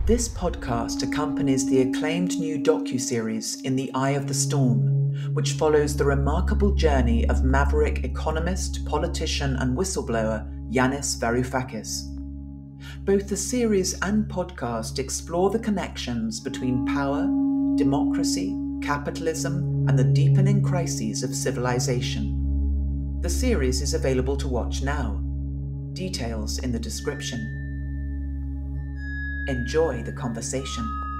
This podcast accompanies the acclaimed new docuseries In the Eye of the Storm, which follows the remarkable journey of maverick economist, politician and whistleblower Yanis Varoufakis. Both the series and podcast explore the connections between power, democracy, capitalism and the deepening crises of civilization. The series is available to watch now. Details in the description. Enjoy the conversation.